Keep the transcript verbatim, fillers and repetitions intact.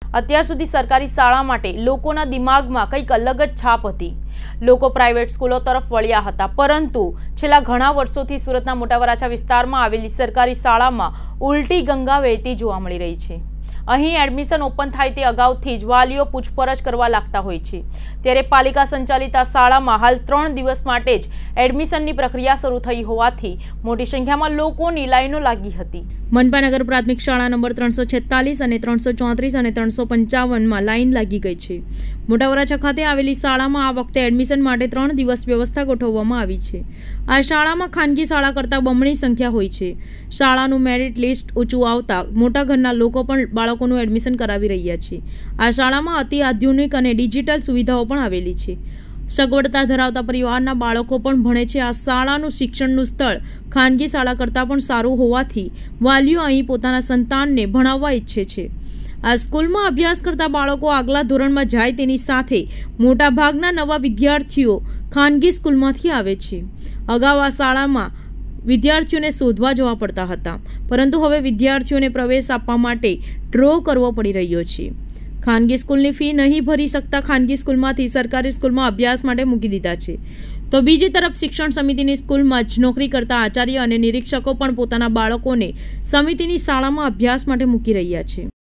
અત્યાર સુધી સરકારી શાળા માટે લોકોના દિમાગમાં કંઈક અલગ જ છાપ હતી। લોકો પ્રાઇવેટ સ્કૂલો તરફ વળ્યા હતા, પરંતુ છેલ્લા ઘણા વર્ષોથી સુરતના મોટા વરાછા વિસ્તારમાં આવેલી સરકારી શાળામાં ઉલટી ગંગા વહેતી જોવા મળી રહી છે। અહીં એડમિશન ઓપન થાય તે અગાઉથી જ વાલીઓ પૂછપરછ કરવા લાગતા હોય છે, ત્યારે પાલિકા સંચાલિત આ શાળામાં હાલ ત્રણ દિવસ માટે જ એડમિશનની પ્રક્રિયા શરૂ થઈ હોવાથી મોટી સંખ્યામાં લોકોની લાઈનો લાગી હતી। મનપાનગર પ્રાથમિક શાળા નંબર ત્રણસો છેતાલીસ અને ત્રણસો ચોત્રીસ અને ત્રણસો પંચાવનમાં લાઈન લાગી ગઈ છે। મોટા વરાછા ખાતે આવેલી શાળામાં આ વખતે એડમિશન માટે ત્રણ દિવસ વ્યવસ્થા ગોઠવવામાં આવી છે। આ શાળામાં ખાનગી શાળા કરતાં બમણી સંખ્યા હોય છે। શાળાનું મેરિટ લિસ્ટ ઊંચું આવતા મોટા ઘરના લોકો પણ બાળકોનું એડમિશન કરાવી રહ્યા છે। આ શાળામાં અતિ આધુનિક અને ડિજિટલ સુવિધાઓ પણ આવેલી છે। સગવડતા ધરાવતા પરિવારના બાળકો પણ ભણે છે। આ શાળાનું શિક્ષણનું સ્થળ ખાનગી શાળા કરતાં પણ સારું હોવાથી વાલીઓ અહીં પોતાના સંતાનને ભણાવવા ઈચ્છે છે। આ સ્કૂલમાં અભ્યાસ કરતા બાળકો આગલા ધોરણમાં જાય તેની સાથે મોટાભાગના નવા વિદ્યાર્થીઓ ખાનગી સ્કૂલમાંથી આવે છે। અગાઉ આ શાળામાં વિદ્યાર્થીઓને શોધવા જવા પડતા હતા, પરંતુ હવે વિદ્યાર્થીઓને પ્રવેશ આપવા માટે ડ્રો કરવો પડી રહ્યો છે। ખાનગી સ્કૂલની ફી નહીં ભરી શકતા ખાનગી સ્કૂલમાંથી સરકારી સ્કૂલમાં અભ્યાસ માટે મૂકી દીધા છે, તો બીજી તરફ શિક્ષણ સમિતિની સ્કૂલમાં જ નોકરી કરતા આચાર્ય અને નિરીક્ષકો પણ પોતાના બાળકોને સમિતિની શાળામાં અભ્યાસ માટે મૂકી રહ્યા છે।